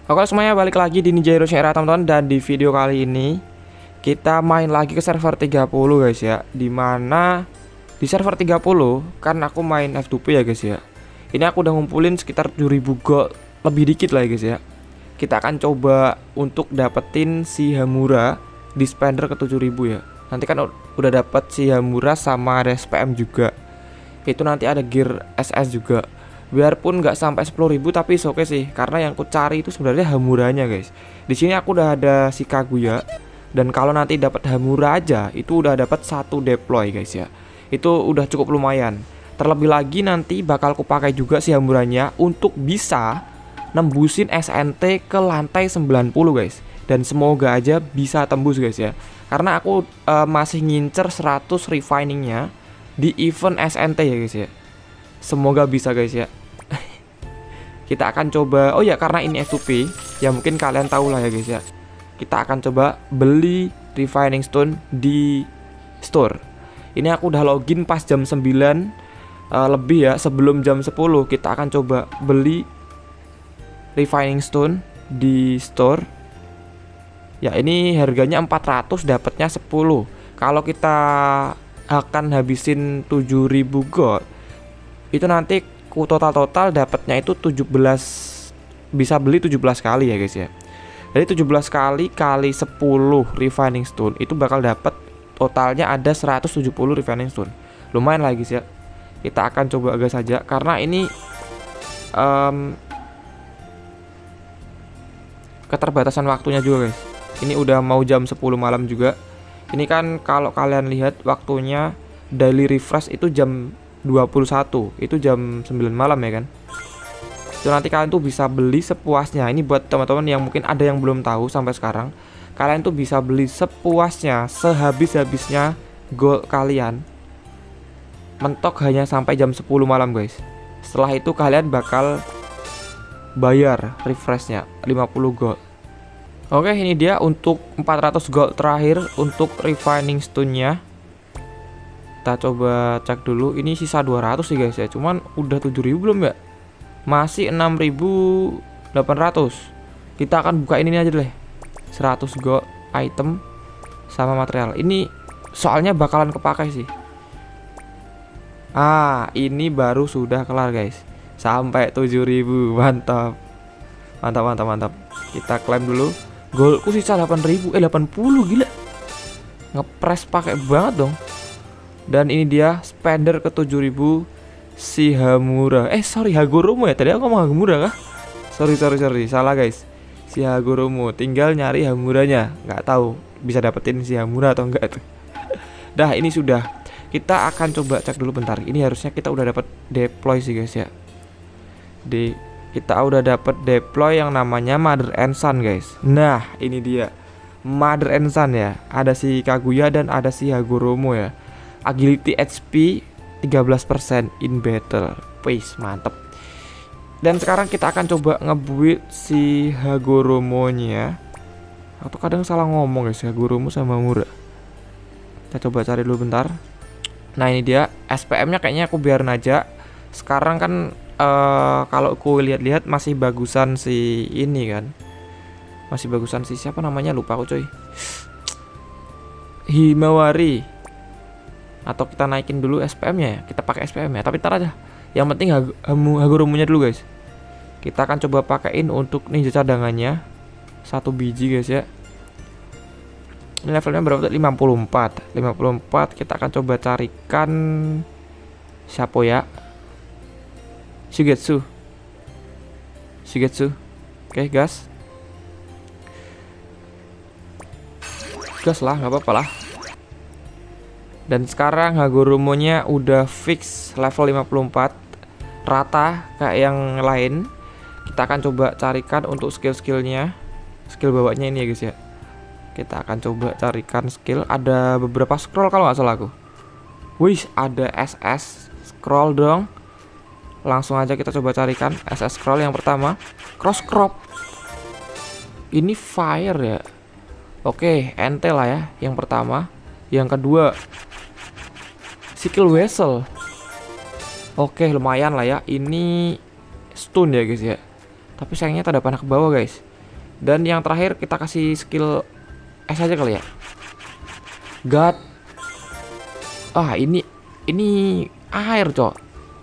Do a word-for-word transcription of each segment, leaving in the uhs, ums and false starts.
Oke semuanya, balik lagi di Ninja Heroes Era teman-teman. Dan di video kali ini kita main lagi ke server tiga puluh guys ya. Dimana di server tiga puluh kan aku main F dua P ya guys ya. Ini aku udah ngumpulin sekitar tujuh ribu gold, lebih dikit lah ya guys ya. Kita akan coba untuk dapetin si Hamura di spender ke tujuh ribu ya. Nanti kan udah dapet si Hamura sama ada S P M juga. Itu nanti ada gear S S juga. Biarpun nggak sampai sepuluh ribu tapi oke okay sih, karena yang ku cari itu sebenarnya Hamuranya guys. Di sini aku udah ada si Kaguya, dan kalau nanti dapat Hamura aja itu udah dapat satu deploy guys ya. Itu udah cukup lumayan. Terlebih lagi nanti bakal ku pakai juga si Hamuranya untuk bisa nembusin S N T ke lantai sembilan puluh guys. Dan semoga aja bisa tembus guys ya. Karena aku uh, masih ngincer seratus refiningnya di event S N T ya guys ya. Semoga bisa guys ya. Kita akan coba, oh ya karena ini F dua P, ya mungkin kalian tahu lah ya guys ya. Kita akan coba beli refining stone di store. Ini aku udah login pas jam sembilan uh, lebih ya, sebelum jam sepuluh. Kita akan coba beli refining stone di store. Ya ini harganya empat ratus, dapatnya sepuluh. Kalau kita akan habisin tujuh ribu gold, itu nanti ku total-total dapatnya itu tujuh belas, bisa beli tujuh belas kali ya guys ya. Jadi tujuh belas kali kali sepuluh refining stone itu bakal dapat totalnya ada seratus tujuh puluh refining stone. Lumayan lah guys ya. Kita akan coba gas saja karena ini um, keterbatasan waktunya juga guys. Ini udah mau jam sepuluh malam juga. Ini kan kalau kalian lihat waktunya daily refresh itu jam dua puluh satu, itu jam sembilan malam ya kan. Itu nanti kalian tuh bisa beli sepuasnya. Ini buat teman-teman yang mungkin ada yang belum tahu sampai sekarang. Kalian tuh bisa beli sepuasnya, sehabis-habisnya gold kalian. Mentok hanya sampai jam sepuluh malam guys. Setelah itu kalian bakal bayar refreshnya lima puluh gold. Oke, ini dia untuk empat ratus gold terakhir untuk refining stone-nya. Kita coba cek dulu, ini sisa dua ratus sih guys ya. Cuman udah tujuh ribu belum ya? Masih enam ribu delapan ratus. Kita akan buka ini aja deh. seratus gold item sama material. Ini soalnya bakalan kepakai sih. Ah, ini baru sudah kelar guys. Sampai tujuh ribu. Mantap. Mantap, mantap, mantap. Kita klaim dulu. Goldku sisa delapan ribu. Eh, delapan puluh, gila. Ngepres pakai banget dong. Dan ini dia spender ke tujuh ribu si Hamura. Eh sorry, Hagoromo ya. Tadi aku ngomong Hamura kah? Sorry sorry sorry, salah guys. Si Hagoromo, tinggal nyari Hamuranya. Nggak tahu bisa dapetin si Hamura atau enggak tuh. Dah ini sudah. Kita akan coba cek dulu bentar. Ini harusnya kita udah dapat deploy sih guys ya. Di kita udah dapat deploy yang namanya Mother and Son guys. Nah ini dia Mother and Son ya. Ada si Kaguya dan ada si Hagoromo ya. Agility H P tiga belas persen in battle. Wih, mantep. Dan sekarang kita akan coba ngebuild si Hagoromo-nya. Atau kadang salah ngomong guys, Hagoromo sama Hamura. Kita coba cari dulu bentar. Nah ini dia S P M-nya, kayaknya aku biarin aja. Sekarang kan uh, kalau aku lihat-lihat masih bagusan si ini kan. Masih bagusan si siapa namanya, lupa aku coy. Himawari. Atau kita naikin dulu S P M-nya ya. Kita pakai S P M ya, tapi ntar aja. Yang penting Hag Hagoromo-nya dulu guys. Kita akan coba pakaiin untuk ninja cadangannya satu biji guys ya. Ini levelnya berapa? lima puluh empat. lima puluh empat. Kita akan coba carikan siapa ya? Shigetsu. Shigetsu. Oke, gas. Gas lah, nggak apa-apa lah. Dan sekarang Hagoromo-nya udah fix level lima puluh empat, rata kayak yang lain. Kita akan coba carikan untuk skill-skillnya. Skill bawahnya ini ya guys ya. Kita akan coba carikan skill. Ada beberapa scroll kalau nggak salah aku. Wih, ada S S scroll dong. Langsung aja kita coba carikan S S scroll yang pertama. Cross crop. Ini fire ya. Oke, ente lah ya yang pertama. Yang kedua Sickle Vessel. Oke, lumayan lah ya. Ini stun ya guys ya. Tapi sayangnya tak ada panah ke bawah guys. Dan yang terakhir kita kasih skill es aja kali ya. God. Ah, ini ini air, cok.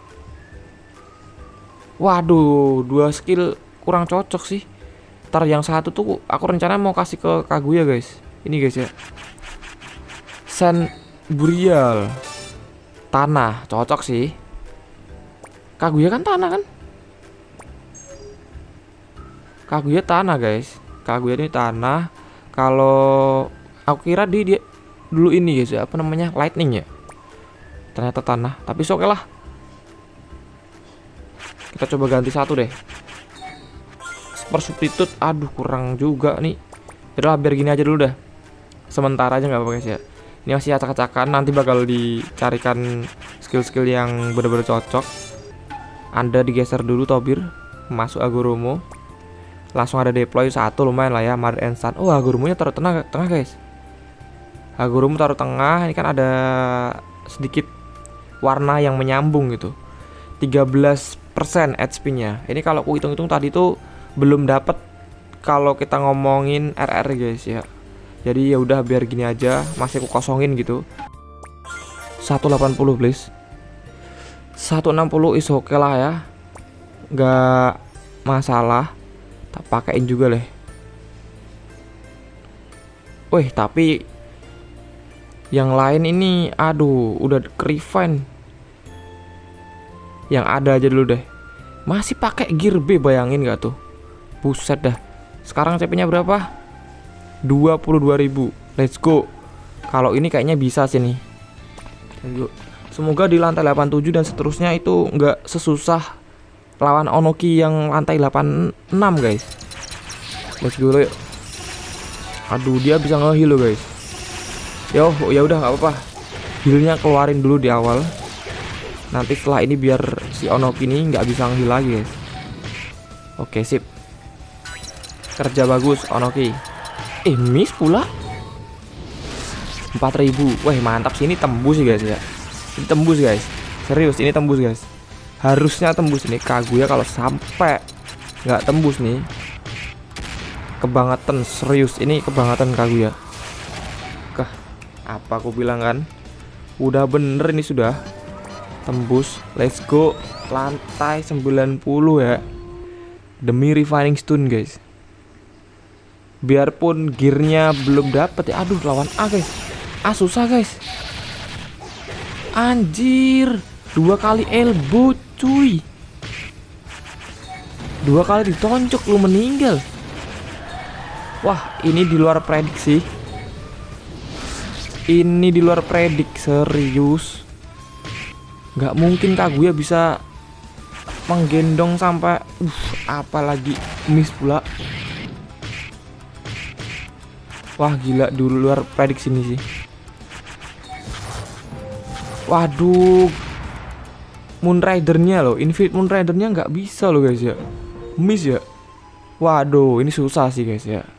Waduh, dua skill kurang cocok sih. Ntar yang satu tuh aku rencana mau kasih ke Kaguya, guys. Ini guys ya. Sand Burial. Tanah, cocok sih. Kaguya kan tanah kan? Kaguya tanah, guys. Kaguya ini tanah. Kalau aku kira dia, dia dulu ini guys ya, apa namanya? Lightning ya. Ternyata tanah, tapi oke lah. Kita coba ganti satu deh. Super substitute, aduh kurang juga nih. Yaudah biar gini aja dulu dah. Sementara aja nggak apa-apa guys ya. Ini masih acak-acakan, nanti bakal dicarikan skill-skill yang bener-bener cocok. Anda digeser dulu Tobir, masuk Agoromo. Langsung ada deploy satu, lumayan lah ya. Mother and Son. Oh, Agoromonya taruh tengah, tengah guys. Agoromo taruh tengah, ini kan ada sedikit warna yang menyambung gitu. tiga belas persen H P-nya. Ini kalau aku hitung-hitung tadi tuh belum dapat kalau kita ngomongin R R guys ya. Jadi ya udah biar gini aja, masih aku kosongin gitu. seratus delapan puluh please. seratus enam puluh is oke okay lah ya. Nggak masalah. Tak pakein juga deh. Wih, tapi yang lain ini aduh udah refine. Yang ada aja dulu deh. Masih pakai gear B, bayangin gak tuh? Buset dah. Sekarang C P-nya berapa? dua puluh dua ribu. Let's go. Kalau ini kayaknya bisa sih nih. Ayo. Semoga di lantai delapan puluh tujuh dan seterusnya itu nggak sesusah lawan Onoki yang lantai delapan puluh enam guys. Let's go yuk. Aduh, dia bisa nge-heal loh guys. Yo, ya udah nggak apa-apa. Healnya keluarin dulu di awal. Nanti setelah ini biar si Onoki ini nggak bisa nge-heal lagi guys. Oke sip. Kerja bagus Onoki. Eh miss pula empat ribu. Wah mantap sih, ini tembus sih guys ya. Ini tembus guys. Serius ini tembus guys. Harusnya tembus nih. Kaguya kalau sampai nggak tembus nih, kebangetan. Serius ini kebangetan Kaguya. Kah, apa aku bilang kan? Udah bener ini sudah tembus. Let's go. Lantai sembilan puluh ya. Demi refining stone guys. Biarpun gearnya belum dapet ya. Aduh lawan A guys. A susah guys. Anjir. Dua kali elbow cuy. Dua kali ditoncok lu meninggal. Wah ini di luar prediksi. Ini di luar predik. Serius. Nggak mungkin Kaguya bisa menggendong sampai uh, apalagi miss pula. Wah gila, di luar prediksi ini sih. Waduh, Moon Rider-nya loh, Infinite Moon Rider-nya nggak bisa loh guys ya. Miss ya. Waduh, ini susah sih guys ya.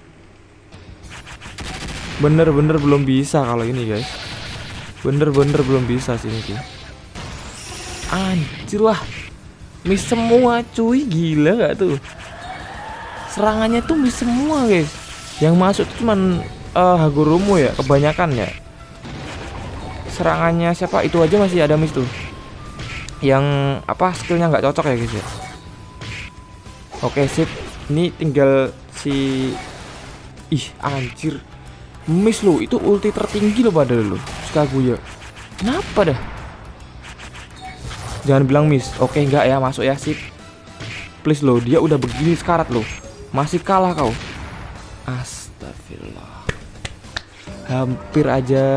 Bener-bener belum bisa kalau ini guys. Bener-bener belum bisa sih ini sih. Anjir lah, miss semua cuy, gila gak tuh? Serangannya tuh miss semua guys. Yang masuk tuh cuman uh, Hagoromo ya, kebanyakan ya. Serangannya siapa itu aja masih ada miss tuh. Yang apa skillnya nggak cocok ya guys ya. Oke sip, ini tinggal si ih anjir miss lo, itu ulti tertinggi lo padahal lo Kaguya. Kenapa dah? Jangan bilang miss. Oke enggak ya, masuk ya, sip. Please lo, dia udah begini sekarat lo, masih kalah kau. Astagfirullah. Hampir aja.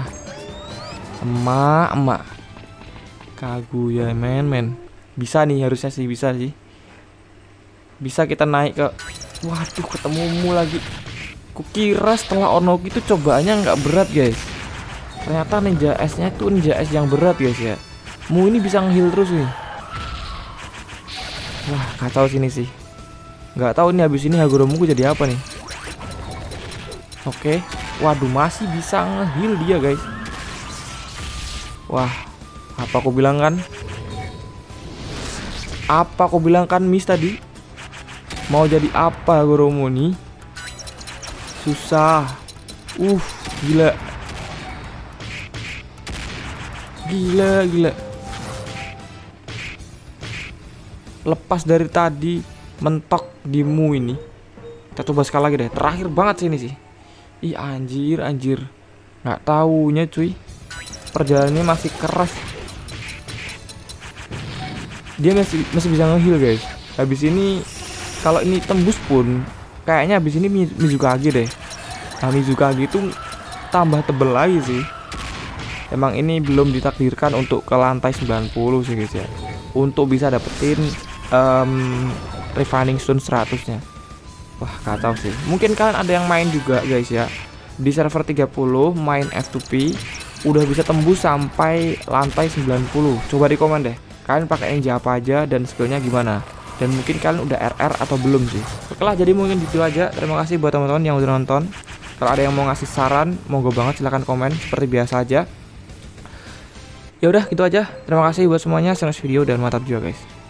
Emak, emak. Kaguya men, men. Bisa nih, harusnya sih bisa sih. Bisa kita naik ke. Waduh, ketemumu lagi. Kukira setelah Onoki itu cobaannya nggak berat guys. Ternyata Ninja S-nya itu Ninja S yang berat guys ya. Mu ini bisa nge-heal terus nih. Wah kacau sini sih. Nggak tahu nih habis ini Hagoromoku jadi apa nih. Oke, waduh masih bisa nge-heal dia guys. Wah, apa aku bilang kan? Apa aku bilang kan miss tadi? Mau jadi apa Goromo nih? Susah. Uh, gila. Gila, gila. Lepas dari tadi mentok di mu ini. Kita coba sekali lagi deh. Terakhir banget sih ini sih. Ih, anjir, anjir. Nggak taunya cuy. Perjalanannya masih keras. Dia masih masih bisa nge-heal guys. Habis ini kalau ini tembus pun kayaknya habis ini Mizukage deh. Nah, Mizukage itu tambah tebel lagi sih. Emang ini belum ditakdirkan untuk ke lantai sembilan puluh sih guys ya. Untuk bisa dapetin um, Refining Stone seratus-nya. Wah, kacau sih. Mungkin kalian ada yang main juga guys ya. Di server tiga puluh main F two P udah bisa tembus sampai lantai sembilan puluh. Coba di komen deh. Kalian pakai engine apa aja dan skillnya gimana? Dan mungkin kalian udah R R atau belum sih? Oke lah, jadi mungkin gitu aja. Terima kasih buat teman-teman yang udah nonton. Kalau ada yang mau ngasih saran, monggo banget silahkan komen seperti biasa aja. Ya udah gitu aja. Terima kasih buat semuanya. Share video dan mantap juga guys.